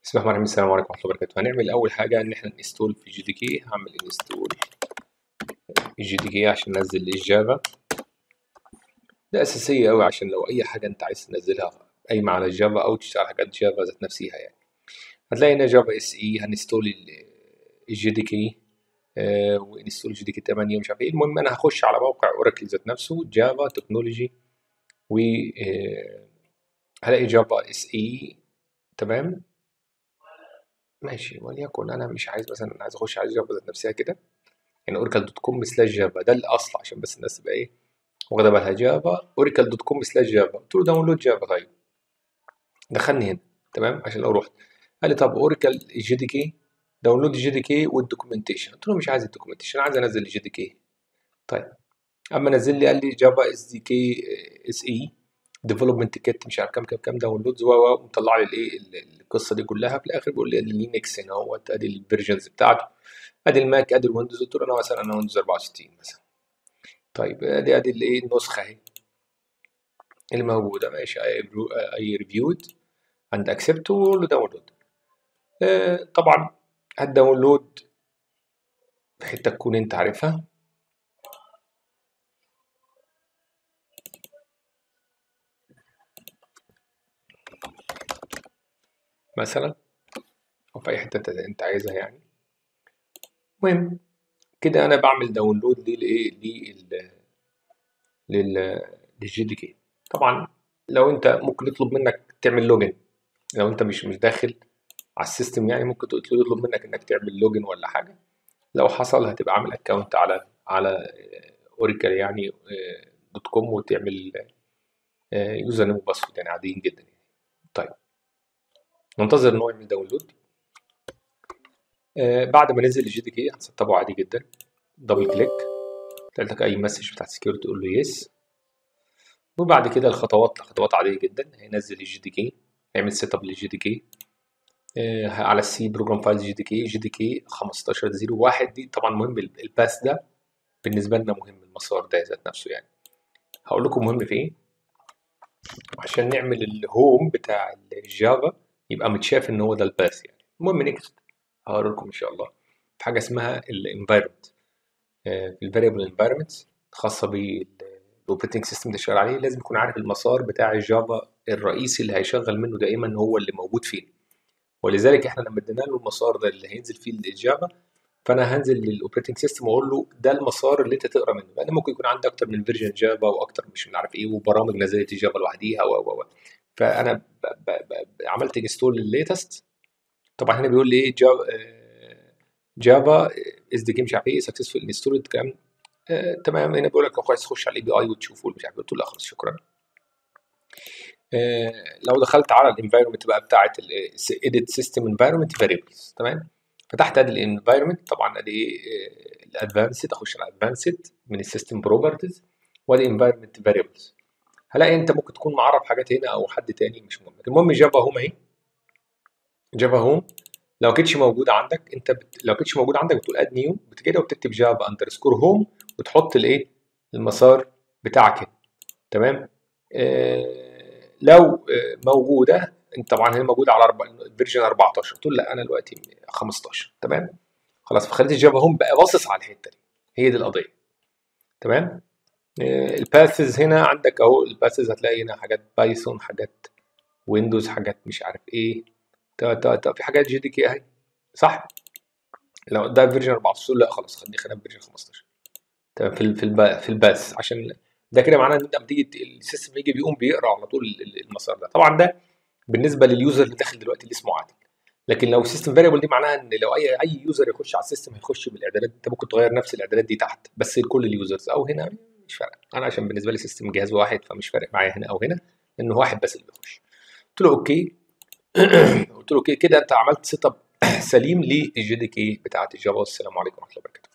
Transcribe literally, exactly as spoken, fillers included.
بسم الله الرحمن الرحيم. السلام عليكم ورحمة الله وبركاته. هنعمل أول حاجة إن إحنا ننستول في جي دي كي. هعمل انستول جي دي كي عشان ننزل الجافا. ده أساسية أوي عشان لو أي حاجة أنت عايز تنزلها قايمة على الجافا أو تشتغل حاجات جافا ذات نفسها يعني. هتلاقي هنا جافا اس اي. هنستول الجي دي كي وانستول جي دي كي ثمانية ومش عارف ايه. المهم أنا هخش على موقع أوراكل ذات نفسه جافا تكنولوجي و آه، هلاقي جافا اس اي. تمام ماشي. وليكن أنا مش عايز مثلا، عايز أخش على جافا ذات نفسها كده يعني اوراكل دوت كوم سلاش جافا. ده الاصل عشان بس الناس تبقى ايه واخده بالها. جافا اوراكل دوت كوم سلاش جافا. قلت له داونلود جافا. طيب دخلني هنا. تمام عشان لو رحت قال لي طب اوراكل الجي دي كي داونلود الجي دي كي والدوكيومنتيشن. قلت له مش عايز الدوكيومنتيشن، عايز انزل الجي دي كي. طيب اما نزل لي قال لي جافا اس دي كي اس اي ديفلوبمنت كيت مش عارف كام كام كام داونلودز و ومطلع لي الايه القصه دي كلها. في الاخر بيقول لي ادي اللينكس هنا اهوت، ادي الفيرجنز بتاعته، ادي الماك، ادي الويندوز. قلت له انا مثلا انا ويندوز أربعة وستين مثلا. طيب ادي ادي الايه النسخه اهي الموجوده. ماشي اي ريفيود عند اكسبت وقول له داونلود. آه طبعا هتداونلود في حته تكون انت عارفها. مثلا او في اي حته انت انت عايزها يعني. المهم كده انا بعمل داونلود للايه لل لل للجي دي كي. طبعا لو انت ممكن يطلب منك تعمل لوجن. لو انت مش مش داخل على السيستم يعني ممكن تقول- يطلب منك انك تعمل لوجن ولا حاجه. لو حصل هتبقى عامل اكونت على على اوراكل يعني دوت كوم وتعمل يوزر نيم وباسورد يعني عاديين جدا يعني. طيب ننتظر ان هو يعمل داونلود. آه بعد ما نزل الجي دي كي هنسطبه عادي جدا. دبل كليك تلاقي لك اي مسج بتاعت سكيورتي تقول له يس. وبعد كده الخطوات خطوات عاديه جدا. هينزل الجي دي كي، هيعمل سيت اب للجي دي كي آه على السي بروجرام فايل جي دي كي. جي دي كي خمستاشر صفر واحد. دي طبعا مهم الباس ده بالنسبه لنا، مهم المسار ده ذات نفسه يعني. هقول لكم مهم في ايه عشان نعمل الهوم بتاع الجافا يبقى متشاف ان هو ده الباث يعني. المهم نكست هقول لكم ان شاء الله في حاجه اسمها الانفايرمنت. في الفاريبل انفايرمنتس الخاصه بالاوبريتنج سيستم اللي شغال عليه لازم يكون عارف المسار بتاع الجافا الرئيسي اللي هيشغل منه دائما هو اللي موجود فين. ولذلك احنا لما ادينا له المسار ده اللي هينزل فيه الجافا، فانا هنزل للاوبريتنج سيستم واقول له ده المسار اللي انت تقرا منه، لان ممكن يكون عندي اكتر من فيرجن جافا واكتر مش عارف ايه وبرامج نزلت الجافا لوحديها و و و فانا ب ب ب ب عملت انستول للليتست. طبعا هنا بيقول لي ايه جافا جافا اس دي كي مش عارف ايه سكسسفول انستولد كام. آه تمام. هنا بيقول لك لو عايز تخش على الاي بي اي وتشوفه مش عارف. قلت له لا خلاص شكرا. آه لو دخلت على الانفايرمنت بقى بتاعه الايديت سيستم انفايرمنت فاريبلز. تمام. فتحت ادي الانفايرمنت طبعا ادي الادفانسد. اخش على الادفانسد من السيستم بروبرتيز وادي انفايرمنت فاريبلز. هلاقي انت ممكن تكون معرف حاجات هنا او حد تاني مش مهم. المهم جافا هوم اهي. جافا هوم لو كانتش موجوده عندك انت بت... لو كانتش موجوده عندك بتقول اد نيو كده وبتكتب جافا اندرسكور هوم وتحط الايه المسار بتاعك هنا. تمام. آه لو آه موجوده انت طبعا هي موجوده على فيرجن أربعتاشر. تقول لا انا دلوقتي خمستاشر. تمام. خلاص فخليت الجافا هوم بقى باصص على الحته دي. هي دي القضيه. تمام. آه الباثز هنا عندك اهو. الباثز هتلاقي هنا حاجات بايثون، حاجات ويندوز، حاجات مش عارف ايه. تا تا تا في حاجات جي دي كي اهي صح. لو ده فيرجن أربعتاشر لا خلاص خليني خلينا في فيرجن خمستاشر. تمام. في ال في الب في الباث عشان ده كده معناه ان انت لما تيجي السيستم يجي بيقوم بيقرا على طول المسار ده. طبعا ده بالنسبه لليوزر اللي داخل دلوقتي اللي اسمه عادل. لكن لو سيستم فاريبل دي معناها ان لو اي اي يوزر يخش على السيستم هيخش بالاعدادات. انت ممكن تغير نفس الاعدادات دي تحت بس لكل اليوزرز او هنا مش فارق. انا عشان بالنسبه لي سيستم جهاز واحد فمش فارق معايا هنا او هنا انه واحد بس اللي بيخش. قلت له اوكي. قلت له اوكي كده انت عملت سيت اب سليم للجي دي كي بتاعت الجافا. والسلام عليكم ورحمه الله وبركاته.